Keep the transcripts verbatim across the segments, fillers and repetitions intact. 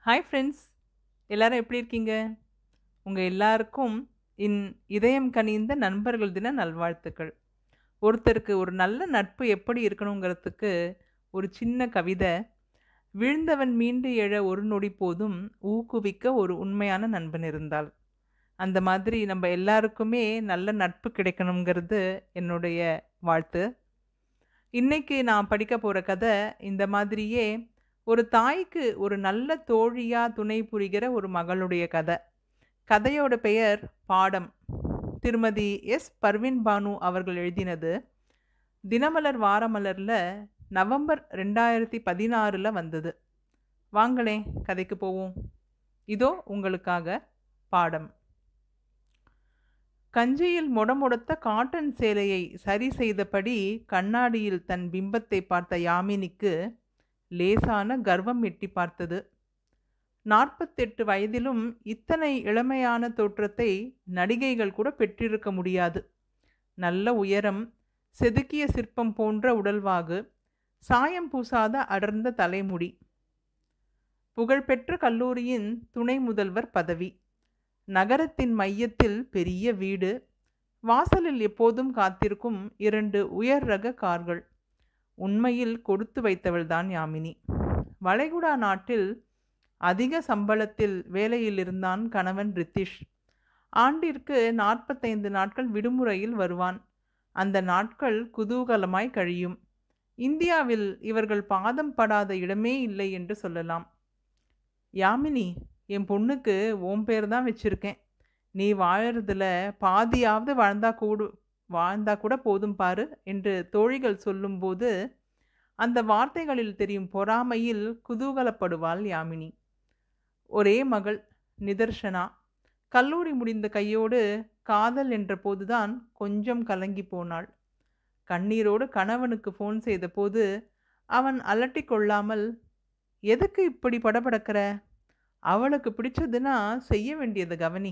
Hi friends, எல்லாரும் எப்படி இருக்கீங்க? உங்க எல்லாருக்கும் இன் இதயம் கனிந்த நண்பர்கள் தின நல்வாழ்த்துக்கள். ஒருத்தருக்கு ஒரு நல்ல நட்பு எப்படி இருக்கணுங்கிறதுக்கு ஒரு சின்ன கவிதை. "விழுந்தவன் மீண்டு எழ ஒரு நொடி போதும், ஊக்குவிக்க ஒரு உண்மையான நண்பன் இருந்தால்." அந்த மாதிரி நம்ம எல்லாருக்குமே நல்ல நட்பு கிடைக்கணுங்கிறது என்னுடைய வாழ்த்து. இன்னைக்கு நான் படிக்க போற கதை இந்த மாதிரியே ஒரு தாய்க்கு ஒரு நல்ல தோழியா துணை புரிகிற ஒரு மகளுடைய கதை. கதையோட பெயர் பாடம். திருமதி எஸ் பர்வின் பானு அவர்கள் எழுதினது. தினமலர் வாரமலர்ல நவம்பர் ரெண்டாயிரத்தி பதினாறுல வந்தது. வாங்களேன் கதைக்கு போவோம். இதோ உங்களுக்காக பாடம். கஞ்சியில் முடமுடத்த காட்டன் சேலையை சரி செய்தபடி கண்ணாடியில் தன் பிம்பத்தை பார்த்த யாமினிக்கு லேசான கர்வம் எட்டி பார்த்தது. நாற்பத்தெட்டு வயதிலும் இத்தனை இளமையான தோற்றத்தை நடிகைகள் கூட பெற்றிருக்க முடியாது. நல்ல உயரம், செதுக்கிய சிற்பம் போன்ற உடல்வாகு, சாயம் பூசாத அடர்ந்த தலைமுடி. புகழ்பெற்ற கல்லூரியின் துணை முதல்வர் பதவி. நகரத்தின் மையத்தில் பெரிய வீடு. வாசலில் எப்போதும் காத்திருக்கும் இரண்டு உயர் ரக கார்கள். உண்மையில் கொடுத்து வைத்தவள்தான் யாமினி. வளைகுடா நாட்டில் அதிக சம்பளத்தில் வேலையில் இருந்தான் கணவன் ரித்திஷ். ஆண்டிற்கு நாற்பத்தைந்து நாட்கள் விடுமுறையில் வருவான். அந்த நாட்கள் குதூகலமாய் கழியும். இந்தியாவில் இவர்கள் பாதம் படாத இடமே இல்லை என்று சொல்லலாம். யாமினி, என் பொண்ணுக்கு ஓம் பேர் தான் வச்சிருக்கேன். நீ வாழறதுல பாதியாவது வாழ்ந்தா கூடு வாழ்ந்தா கூட போதும் பாரு என்று தோழிகள் சொல்லும்போது அந்த வார்த்தைகளில் தெரியும் பொறாமையில் குதூகலப்படுவாள் யாமினி. ஒரே மகள் நிதர்ஷனா. கல்லூரி முடிந்த கையோடு காதல் என்ற போதுதான் கொஞ்சம் கலங்கி போனாள். கண்ணீரோடு கணவனுக்கு ஃபோன் செய்த போது அவன் அலட்டி கொள்ளாமல், எதுக்கு இப்படி படபடக்கிற? அவளுக்கு பிடிச்சதுன்னா செய்ய வேண்டியது கவனி.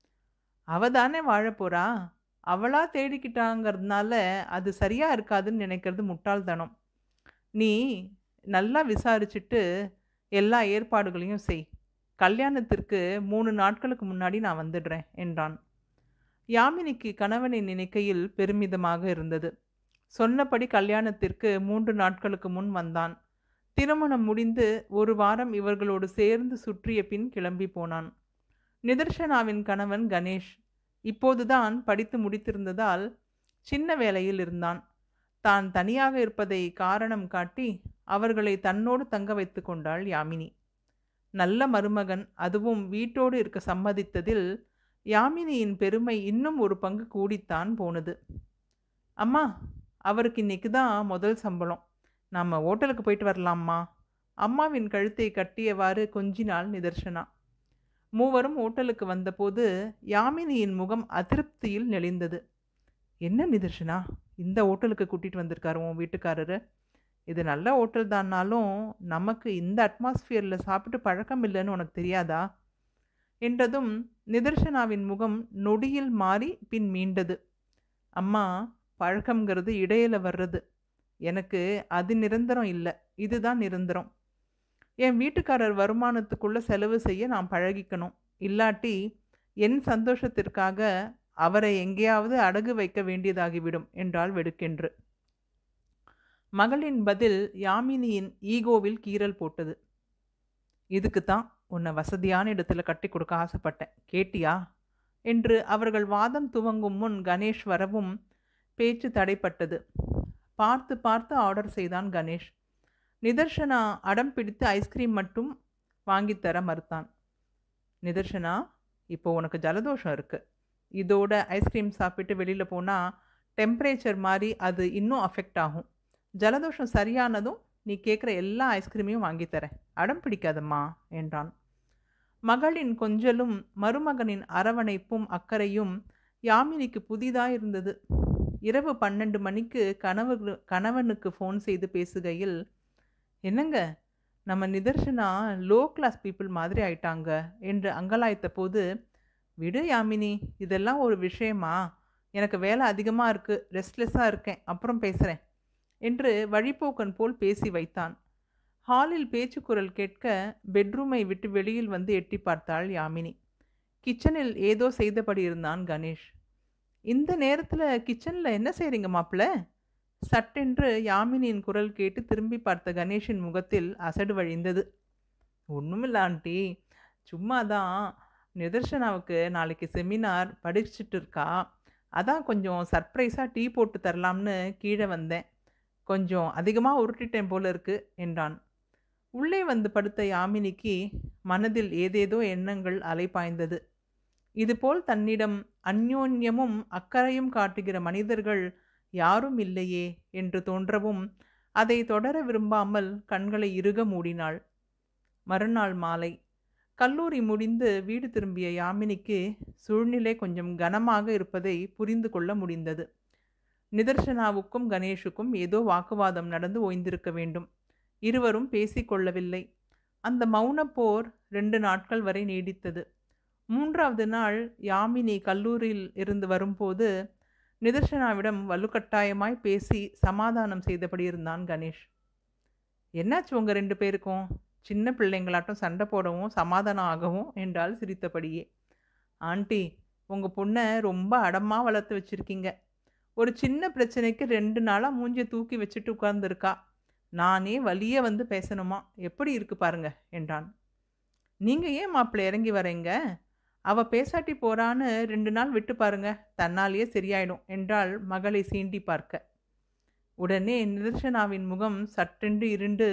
அவ தானே வாழப்போறா. அவளா தேடிக்கிட்டாங்கிறதுனால அது சரியா இருக்காதுன்னு நினைக்கிறது முட்டாள்தனம். நீ நல்லா விசாரிச்சுட்டு எல்லா ஏற்பாடுகளையும் செய். கல்யாணத்திற்கு மூணு நாட்களுக்கு முன்னாடி நான் வந்துடுறேன் என்றான். யாமினிக்கு கணவனை நினைக்கையில் பெருமிதமாக இருந்தது. சொன்னபடி கல்யாணத்திற்கு மூன்று நாட்களுக்கு முன் வந்தான். திருமணம் முடிந்து ஒரு வாரம் இவர்களோடு சேர்ந்து சுற்றிய பின் கிளம்பி போனான். நிதர்ஷனாவின் கணவன் கணேஷ் இப்போதுதான் படித்து முடித்திருந்ததால் சின்ன வேலையில் இருந்தான். தான் தனியாக இருப்பதை காரணம் காட்டி அவர்களை தன்னோடு தங்க வைத்து கொண்டாள் யாமினி. நல்ல மருமகன், அதுவும் வீட்டோடு இருக்க சம்மதித்ததில் யாமினியின் பெருமை இன்னும் ஒரு பங்கு கூடித்தான் போனது. அம்மா, அவருக்கு இன்னைக்கு தான் முதல் சம்பளம். நாம் ஹோட்டலுக்கு போயிட்டு வரலாம்மா. அம்மாவின் கழுத்தை கட்டியவாறு கொஞ்சினாள் நிதர்ஷனா. மூவரும் ஹோட்டலுக்கு வந்தபோது யாமினியின் முகம் அதிருப்தியில் நெளிந்தது. என்ன நிதர்ஷனா, இந்த ஹோட்டலுக்கு கூட்டிகிட்டு வந்திருக்காரு உன் வீட்டுக்காரரு? இது நல்ல ஹோட்டல் தான்னாலும் நமக்கு இந்த அட்மாஸ்ஃபியரில் சாப்பிட்டு பழக்கம் இல்லைன்னு உனக்கு தெரியாதா என்றதும் நிதர்ஷனாவின் முகம் நொடியில் மாறி பின் மீண்டது. அம்மா, பழக்கம்ங்கிறது இடையில வர்றது. எனக்கு அது நிரந்தரம் இல்லை, இதுதான் நிரந்தரம். என் வீட்டுக்காரர் வருமானத்துக்குள்ளே செலவு செய்ய நான் பழகிக்கணும். இல்லாட்டி என் சந்தோஷத்திற்காக அவரை எங்கேயாவது அடகு வைக்க வேண்டியதாகிவிடும் என்றாள் வெடுக்கென்று. மகளின் பதில் யாமினியின் ஈகோவில் கீறல் போட்டது. இதுக்கு தான் உன்னை வசதியான இடத்துல கட்டி கொடுக்க ஆசைப்பட்டேன், கேட்டியா என்று அவர்கள் வாதம் துவங்கும் முன் கணேஷ் வரவும் பேச்சு தடைப்பட்டது. பார்த்து பார்த்து ஆர்டர் செய்தான் கணேஷ். நிதர்ஷனா அடம் பிடித்து ஐஸ்கிரீம் மட்டும் வாங்கித்தர மறுத்தான். நிதர்ஷனா, இப்போ உனக்கு ஜலதோஷம் இருக்குது. இதோட ஐஸ்கிரீம் சாப்பிட்டு வெளியில் போனால் டெம்பரேச்சர் மாதிரி அது இன்னும் அஃபெக்ட் ஆகும். ஜலதோஷம் சரியானதும் நீ கேட்குற எல்லா ஐஸ்கிரீமையும் வாங்கித்தரேன், அடம் பிடிக்காதம்மா என்றான். மகளின் கொஞ்சலும் மருமகனின் அரவணைப்பும் அக்கறையும் யாமினிக்கு புதிதாக இருந்தது. இரவு பன்னெண்டு மணிக்கு கணவ கணவனுக்கு ஃபோன் செய்து பேசுகையில், என்னங்க, நம்ம நிதர்ஷனா லோ கிளாஸ் பீப்புள் மாதிரி ஆயிட்டாங்க என்று அங்கலாய்த்த போது, விடு யாமினி, இதெல்லாம் ஒரு விஷயமா? எனக்கு வேலை அதிகமாக இருக்குது, ரெஸ்ட்லெஸ்ஸாக இருக்கேன், அப்புறம் பேசுகிறேன் என்று வழிப்போக்கன் போல் பேசி வைத்தான். ஹாலில் பேச்சு குரல் கேட்க பெட்ரூமை விட்டு வெளியில் வந்து எட்டி பார்த்தாள் யாமினி. கிச்சனில் ஏதோ செய்தபடி இருந்தான் கணேஷ். இந்த நேரத்தில் கிச்சனில் என்ன செய்கிறீங்க மாப்பிள்ள? சட்டென்று யாமினியின் குரல் கேட்டு திரும்பி பார்த்த கணேஷின் முகத்தில் அசடு வழிந்தது. ஒன்றுமில்ல ஆண்டி, சும்மா தான். நிதர்ஷனாவுக்கு நாளைக்கு செமினார் படிச்சுட்டு இருக்கா, அதான் கொஞ்சம் சர்ப்ரைஸாக டீ போட்டு தரலாம்னு கீழே வந்தேன். கொஞ்சம் அதிகமாக உருட்டிட்டேன் போல இருக்கு என்றான். உள்ளே வந்து படுத்த யாமினிக்கு மனதில் ஏதேதோ எண்ணங்கள் அலைபாய்ந்தது. இதுபோல் தன்னிடம் அந்யோன்யமும் அக்கறையும் காட்டுகிற மனிதர்கள் யாரும் இல்லையே என்று தோன்றவும் அதை தொடர விரும்பாமல் கண்களை இறுக மூடினாள். மறுநாள் மாலை கல்லூரி முடிந்து வீடு திரும்பிய யாமினிக்கு சூழ்நிலை கொஞ்சம் கனமாக இருப்பதை புரிந்து கொள்ள முடிந்தது. நிதர்ஷனாவுக்கும் கணேஷுக்கும் ஏதோ வாக்குவாதம் நடந்து ஓய்ந்திருக்க வேண்டும். இருவரும் பேசிக்கொள்ளவில்லை. அந்த மௌனப்போர் ரெண்டு நாட்கள் வரை நீடித்தது. மூன்றாவது நாள் யாமினி கல்லூரியில் இருந்து வரும்போது நிதர்ஷனாவிடம் வலுக்கட்டாயமாய் பேசி சமாதானம் செய்தபடி இருந்தான் கணேஷ். என்னாச்சு உங்க ரெண்டு பேருக்கும்? சின்ன பிள்ளைங்களாட்டம் சண்டை போடவும் சமாதானம் ஆகவும் என்றால் சிரித்தபடியே. ஆண்டி, உங்கள் பொண்ணை ரொம்ப அடமாக வளர்த்து வச்சுருக்கீங்க. ஒரு சின்ன பிரச்சனைக்கு ரெண்டு நாளாக மூஞ்சியை தூக்கி வச்சுட்டு உட்கார்ந்துருக்கா. நானே வலிய வந்து பேசணுமா? எப்படி இருக்கு பாருங்க என்றான். நீங்கள் ஏன் மாப்பிள்ளை இறங்கி வரீங்க? அவள் பேசாட்டி போறான்னு ரெண்டு நாள் விட்டு பாருங்க, தன்னாலேயே சரியாயிடும் என்றாள் மகளை சீண்டி பார்க்க. உடனே நிதர்ஷனாவின் முகம் சட்டென்று இருண்டு,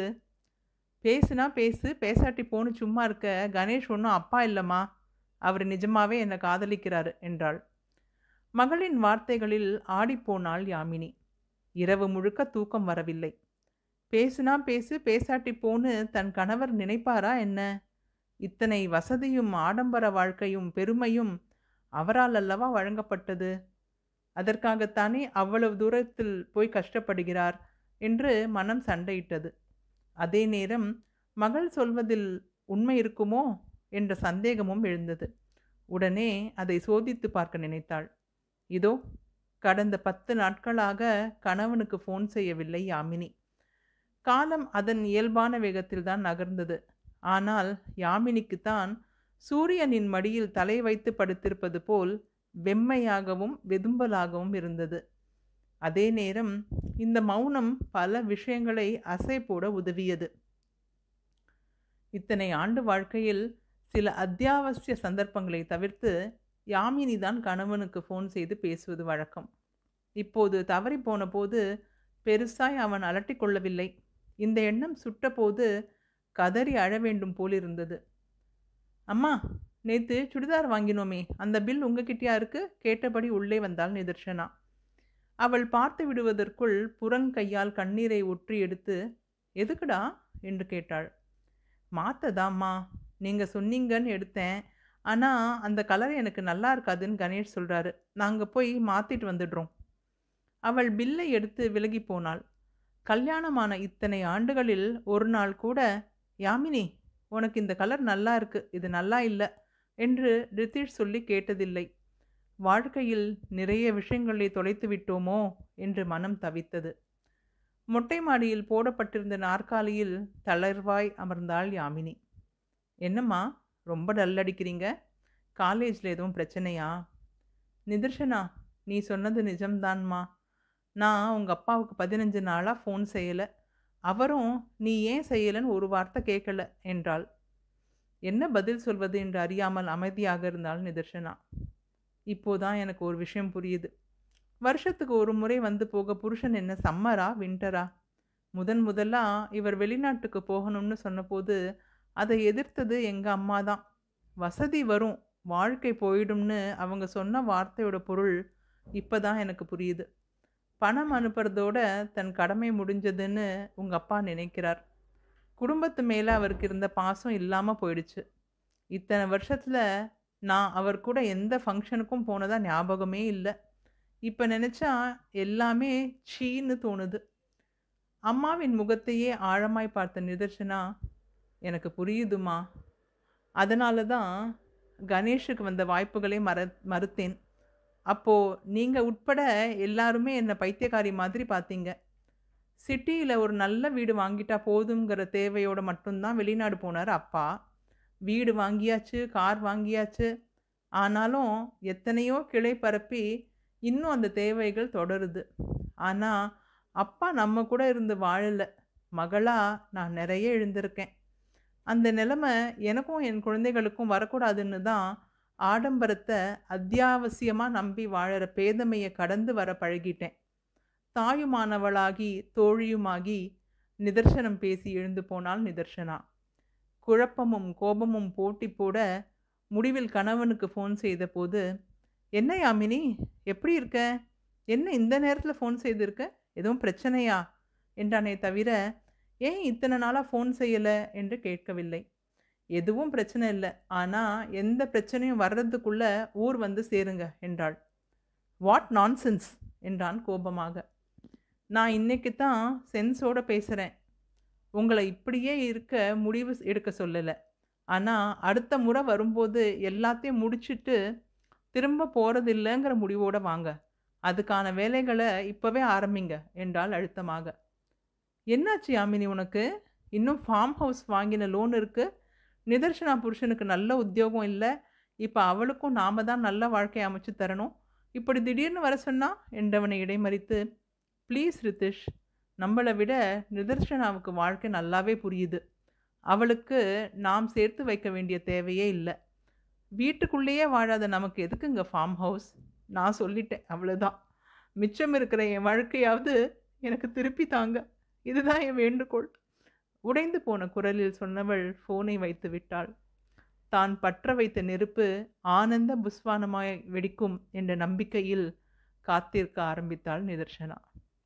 பேசுனா பேசு, பேசாட்டி போன்னு சும்மா இருக்க. கணேஷ் ஒன்றும் அப்பா இல்லைம்மா, அவர் நிஜமாவே என்னை காதலிக்கிறாரு என்றாள். மகளின் வார்த்தைகளில் ஆடிப்போனாள் யாமினி. இரவு முழுக்க தூக்கம் வரவில்லை. பேசுனா பேசு, பேசாட்டி போன்னு தன் கணவர் நினைப்பாரா என்ன? இத்தனை வசதியும் ஆடம்பர வாழ்க்கையும் பெருமையும் அவரால் அல்லவா வழங்கப்பட்டது. அதற்காகத்தானே அவ்வளவு தூரத்தில் போய் கஷ்டப்படுகிறார் என்று மனம் சண்டையிட்டது. அதே நேரம் மகள் சொல்வதில் உண்மை இருக்குமோ என்ற சந்தேகமும் எழுந்தது. உடனே அதை சோதித்து பார்க்க நினைத்தாள். இதோ கடந்த பத்து நாட்களாக கணவனுக்கு ஃபோன் செய்யவில்லை யாமினி. காலம் அதன் இயல்பான வேகத்தில் தான் நகர்ந்தது. ஆனால் யாமினிக்குத்தான் சூரியனின் மடியில் தலை வைத்து படுத்திருப்பது போல் வெம்மையாகவும் வெதும்பலாகவும் இருந்தது. அதே நேரம் இந்த மௌனம் பல விஷயங்களை அசை போட உதவியது. இத்தனை ஆண்டு வாழ்க்கையில் சில அத்தியாவசிய சந்தர்ப்பங்களை தவிர்த்து யாமினி தான் கணவனுக்கு ஃபோன் செய்து பேசுவது வழக்கம். இப்போது தவறி போன போது பெருசாய் அவன் அலட்டி கொள்ளவில்லை. இந்த எண்ணம் சுட்ட போது கதறி அழ வேண்டும் போலிருந்தது. அம்மா, நேற்று சுடிதார் வாங்கினோமே, அந்த பில் உங்ககிட்டயா இருக்கு? கேட்டபடி உள்ளே வந்தாள் நிதர்ஷனா. அவள் பார்த்து விடுவதற்குள் புறங்கையால் கண்ணீரை ஒற்றி எடுத்து, எதுக்குடா என்று கேட்டாள். மாத்ததாம்மா, நீங்கள் சொன்னீங்கன்னு எடுத்தேன். ஆனால் அந்த கலர் எனக்கு நல்லா இருக்காதுன்னு கணேஷ் சொல்கிறாரு. நாங்கள் போய் மாற்றிட்டு வந்துடுறோம். அவள் பில்லை எடுத்து விலகி போனாள். கல்யாணமான இத்தனை ஆண்டுகளில் ஒரு நாள் கூட, யாமினி உனக்கு இந்த கலர் நல்லா இருக்கு, இது நல்லா இல்லை என்று ரித்தீஷ் சொல்லி கேட்டதில்லை. வாழ்க்கையில் நிறைய விஷயங்களை தொலைத்து விட்டோமோ என்று மனம் தவித்தது. மொட்டை மாடியில் போடப்பட்டிருந்த நாற்காலியில் தளர்வாய் அமர்ந்தாள் யாமினி. என்னம்மா ரொம்ப டல் அடிக்கிறீங்க? காலேஜில் எதுவும் பிரச்சனையா? நிதர்ஷனா, நீ சொன்னது நிஜம்தான்மா. நான் உங்கள் அப்பாவுக்கு பதினஞ்சு நாளாக ஃபோன் செய்யலை. அவரும் நீ ஏன் செய்யலைன்னு ஒரு வார்த்தை கேட்கல என்றாள். என்ன பதில் சொல்வது என்று அறியாமல் அமைதியாக இருந்தாள் நிதர்ஷனா. இப்போதான் எனக்கு ஒரு விஷயம் புரியுது. வருஷத்துக்கு ஒரு முறை வந்து போக புருஷன் என்ன சம்மரா வின்டரா? முதன் முதலாக இவர் வெளிநாட்டுக்கு போகணும்னு சொன்னபோது அதை எதிர்த்தது எங்கள் அம்மா தான். வசதி வரும், வாழ்க்கை போயிடும்னு அவங்க சொன்ன வார்த்தையோட பொருள் இப்போ தான் எனக்கு புரியுது. பணம் அனுப்புறதோட தன் கடமை முடிஞ்சதுன்னு உங்கள் அப்பா நினைக்கிறார். குடும்பத்து மேலே அவருக்கு இருந்த பாசம் இல்லாமல் போயிடுச்சு. இத்தனை வருஷத்தில் நான் அவர் கூட எந்த ஃபங்க்ஷனுக்கும் போனதா ஞாபகமே இல்லை. இப்போ நினச்சா எல்லாமே சீன்னு தோணுது. அம்மாவின் முகத்தையே ஆழமாய் பார்த்த நிதர்ஷனா, எனக்கு புரியுதுமா. அதனால தான் கணேஷுக்கு வந்த வாய்ப்புகளை மற மறுத்தேன். அப்போது நீங்கள் உட்பட எல்லாருமே என்னை பைத்தியக்காரி மாதிரி பார்த்தீங்க. சிட்டியில் ஒரு நல்ல வீடு வாங்கிட்டா போதுங்கிற தேவையோடு மட்டும்தான் வெளிநாடு போனார் அப்பா. வீடு வாங்கியாச்சு, கார் வாங்கியாச்சு. ஆனாலும் எத்தனையோ கிளை பரப்பி இன்னும் அந்த தேவைகள் தொடருது. ஆனால் அப்பா நம்ம கூட இருந்து வாழலை. மகளா நான் நிறைய எழுந்திருக்கேன். அந்த நிலைமை எனக்கும் என் குழந்தைகளுக்கும் வரக்கூடாதுன்னு தான் ஆடம்பரத்தை அத்தியாவசியமாக நம்பி வாழற பேதமையை கடந்து வர பழகிட்டேன். தாயுமானவளாகி தோழியுமாகி நிதர்சனம் பேசி எழுந்து போனாள் நிதர்சனா. குழப்பமும் கோபமும் போட்டி போட முடிவில் கணவனுக்கு ஃபோன் செய்த போது, என்ன யாமினி, எப்படி இருக்க? என்ன இந்த நேரத்தில் ஃபோன் செய்திருக்க? எதுவும் பிரச்சனையா என்றானே தவிர, ஏன் இத்தனை நாளாக ஃபோன் செய்யலை என்று கேட்கவில்லை. எதுவும் பிரச்சனை இல்லை, ஆனால் எந்த பிரச்சனையும் வர்றதுக்குள்ளே ஊர் வந்து சேருங்க என்றாள். வாட் நான்சென்ஸ் என்றான் கோபமாக. நான் இன்னைக்கு தான் சென்ஸோடு பேசுகிறேன். உங்களை இப்படியே இருக்க முடிவு எடுக்க சொல்லலை. ஆனால் அடுத்த முறை வரும்போது எல்லாத்தையும் முடிச்சுட்டு திரும்ப போகிறதில்லைங்கிற முடிவோடு வாங்க. அதுக்கான வேலைகளை இப்போவே ஆரம்பிங்க என்றால் அழுத்தமாக. என்னாச்சு யாமினி உனக்கு? இன்னும் ஃபார்ம் ஹவுஸ் வாங்கின லோன் இருக்குது. நிதர்சனா புருஷனுக்கு நல்ல உத்தியோகம் இல்லை. இப்போ அவளுக்கும் நாம தான் நல்ல வாழ்க்கையை அமைச்சு தரணும். இப்படி திடீர்னு வர சொன்னா என்றவனை இடைமறித்து, ப்ளீஸ் ரித்திஷ், நம்மளை விட நிதர்சனாவுக்கு வாழ்க்கை நல்லாவே புரியுது. அவளுக்கு நாம் சேர்த்து வைக்க வேண்டிய தேவையே இல்லை. வீட்டுக்குள்ளேயே வாழாத நமக்கு எதுக்குங்க ஃபார்ம் ஹவுஸ்? நான் சொல்லிட்டேன், அவ்வளோதான். மிச்சம் இருக்கிற என் வாழ்க்கையாவது எனக்கு திருப்பி தாங்க. இதுதான் என் வேண்டுகோள். உடைந்து போன குரலில் சொன்னவள் ஃபோனை வைத்து விட்டாள். தான் பற்ற வைத்த நெருப்பு ஆனந்த புஸ்வானமாய் வெடிக்கும் என்ற நம்பிக்கையில் காத்திருக்க ஆரம்பித்தாள் நிதர்சனா.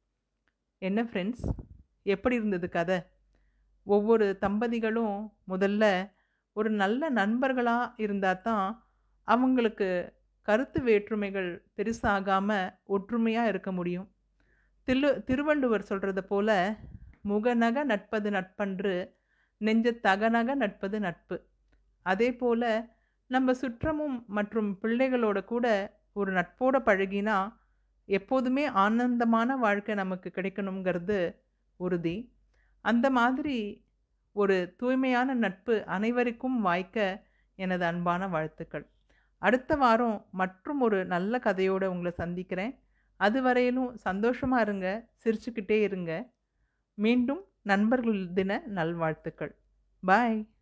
என்ன ஃப்ரெண்ட்ஸ், எப்படி இருந்தது கதை? ஒவ்வொரு தம்பதிகளும் முதல்ல ஒரு நல்ல நண்பர்களாக இருந்தால் தான் அவங்களுக்கு கருத்து வேற்றுமைகள் பெருசாகாமல் ஒற்றுமையாக இருக்க முடியும். திரு திருவள்ளுவர் சொல்கிறத போல, முகநக நட்பது நட்பன்று, நெஞ்ச தகநக நட்பது நட்பு. அதே போல் நம்ம சுற்றமும் மற்றும் பிள்ளைகளோட கூட ஒரு நட்போடு பழகினா எப்போதுமே ஆனந்தமான வாழ்க்கை நமக்கு கிடைக்கணுங்கிறது உறுதி. அந்த மாதிரி ஒரு தூய்மையான நட்பு அனைவருக்கும் வாய்க்க எனது அன்பான வாழ்த்துக்கள். அடுத்த வாரம் மற்றும் ஒரு நல்ல கதையோடு உங்களை சந்திக்கிறேன். அதுவரையிலும் சந்தோஷமாக இருங்க, சிரிச்சுக்கிட்டே இருங்க. மீண்டும் நண்பர்கள் தின நல்வாழ்த்துக்கள். பாய்.